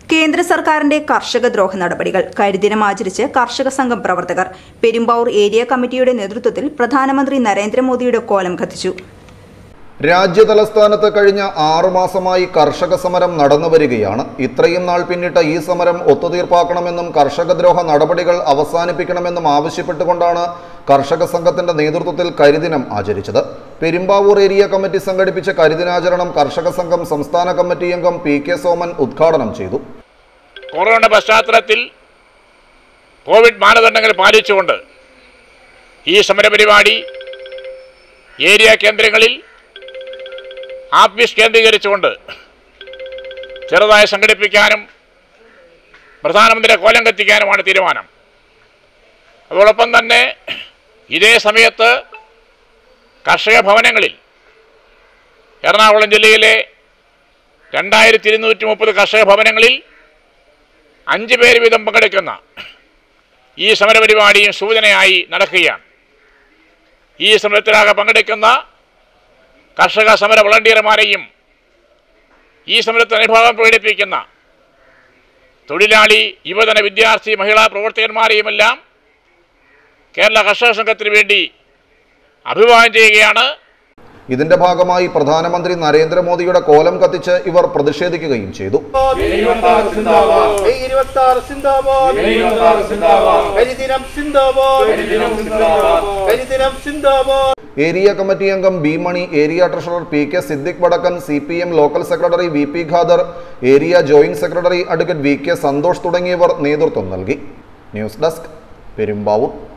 കേന്ദ്ര സർക്കാരിന്റെ കർഷകദ്രോഹ നടപടികൾ കരിദിനം ആചരിച്ച് കർഷക സംഘം പ്രവർത്തകർ പെരുമ്പാവൂർ ഏരിയ കമ്മിറ്റിയുടെ നേതൃത്വത്തിൽ പ്രധാനമന്ത്രി നരേന്ദ്രമോദിയുടെ കോലം കത്തിച്ചു. രാജ്യതലസ്ഥാനത്ത് കഴിഞ്ഞ 6 മാസമായി കർഷക സമരം നടന്നുവരികയാണ്. ഇത്രയും നാൾ പിന്നിട്ട ഈ സമരം ഒത്തുതീർപ്പാക്കണമെന്നും കർഷകദ്രോഹ നടപടികൾ അവസാനിപ്പിക്കണമെന്നും ആവശ്യപ്പെട്ടുകൊണ്ടാണ് കർഷക സംഘത്തിന്റെ നേതൃത്വത്തിൽ കരിദിനം ആചരിച്ചത്. പെരുമ്പാവൂർ ഏരിയ കമ്മിറ്റി സംഘടിപ്പിച്ച കരിദിനാചരണം കർഷക സംഘം സംസ്ഥാന കമ്മിറ്റി അംഗം PK സോമൻ ഉദ്ഘാടനം ചെയ്തു. കൊറോണ പശ്ചാത്തലത്തിൽ കോവിഡ് മാനദണ്ഡങ്ങൾ പാലിച്ചുകൊണ്ട് ഈ സമരപരിപാടി ഏരിയ കേന്ദ്രങ്ങളിൽ ആഫീസ് കേന്ദ്രീകരിച്ചുകൊണ്ട് ചെറുതായി സംഘടിപ്പിക്കാനും പ്രധാനമന്ത്രിയുടെ കോലം കത്തിക്കാനുമാണ് തീരുമാനം. അതോടൊപ്പം തന്നെ ഇതേ സമയത്ത് കർഷക ഭവനങ്ങളിൽ എറണാകുളം ജില്ലയിലെ 2230 കർഷക ഭവനങ്ങളിൽ 5 പേര് വീതം പങ്കെടുക്കുന്ന ഈ സമരപരിപാടിയും സൂചനയായി നടക്കുകയാണ്. ഈ സമരത്തിലാകെ പങ്കെടുക്കുന്ന കർഷക സമര വളണ്ടിയർമാരെയും ഈ സമരത്തിൽ അനുഭാവം പ്രകടിപ്പിക്കുന്ന തൊഴിലാളി, യുവജന, വിദ്യാർത്ഥി, മഹിളാ പ്രവർത്തകന്മാരെയുമെല്ലാം കേരള കർഷക സംഘത്തിന് വേണ്ടി അഭിവാദ്യം ചെയ്യുകയാണ്. ഇതിന്റെ ഭാഗമായി പ്രധാനമന്ത്രി നരേന്ദ്രമോദിയുടെ കോലം കത്തിച്ച് ഇവർ പ്രതിഷേധിക്കുകയും ചെയ്തു. ഏരിയ കമ്മിറ്റി അംഗം B Mani, area treasurer PK Siddique Vadakkan, CPM local secretary VP Khader, area joint secretary advocate VK Santhosh തുടങ്ങിയവർ നേതൃത്വം നൽകി. News desk, Perumbavoor.